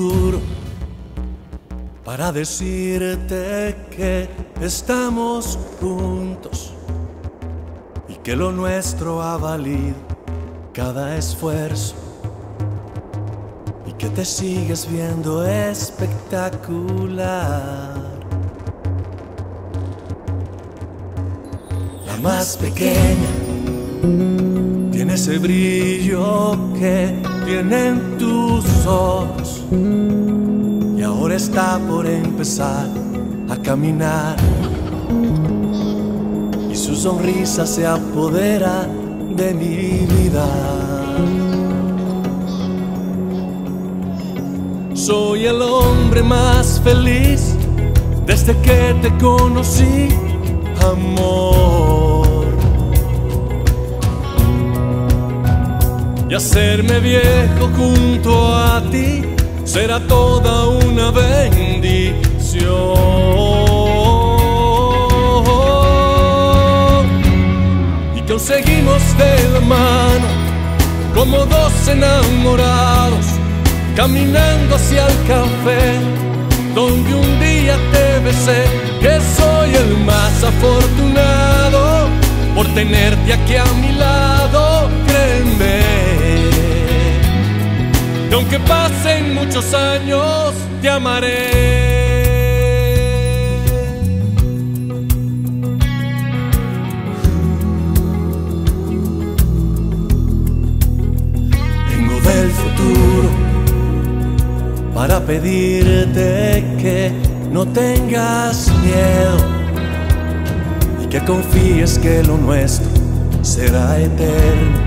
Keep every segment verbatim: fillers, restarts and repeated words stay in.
futuro para decirte que estamos juntos y que lo nuestro ha valido cada esfuerzo y que te sigues viendo espectacular. La más pequeña tiene ese brillo que tienen tus ojos y ahora está por empezar a caminar y su sonrisa se apodera de mi vida. Soy el hombre más feliz desde que te conocí, amor. Y hacerme viejo junto a ti será toda una bendición. Y conseguimos de la mano como dos enamorados, caminando hacia el café donde un día te besé, que soy el más afortunado por tenerte aquí a mi lado, créeme. Y aunque pasen muchos años, te amaré. Vengo del futuro para pedirte que no tengas miedo y que confíes que lo nuestro será eterno,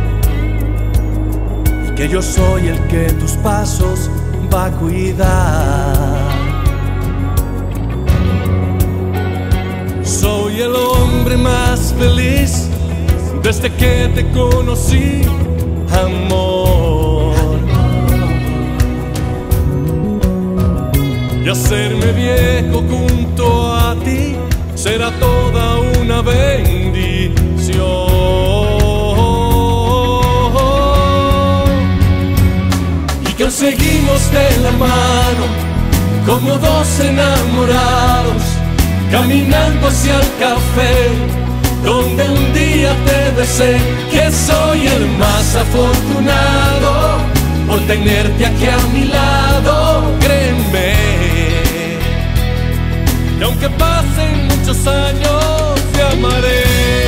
que yo soy el que tus pasos va a cuidar. Soy el hombre más feliz desde que te conocí, amor. Y hacerme viejo junto a ti será toda una bendición. Seguimos de la mano como dos enamorados, caminando hacia el café donde un día te besé, que soy el más afortunado por tenerte aquí a mi lado, créeme. Y aunque pasen muchos años, te amaré.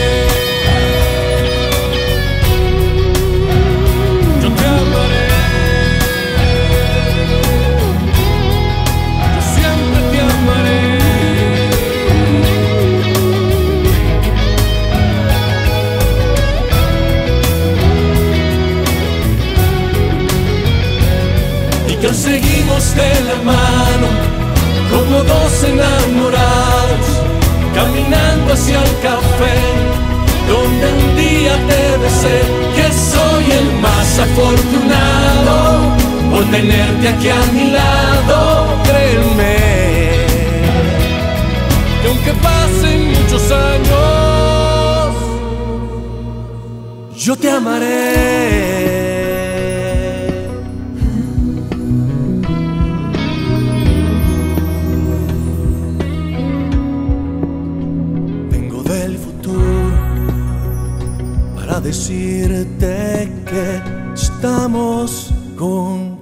Seguimos de la mano como dos enamorados, caminando hacia el café donde un día te besé, que soy el más afortunado por tenerte aquí a mi lado, créeme. Y aunque pasen muchos años, yo te amaré. Para decirte que estamos juntos.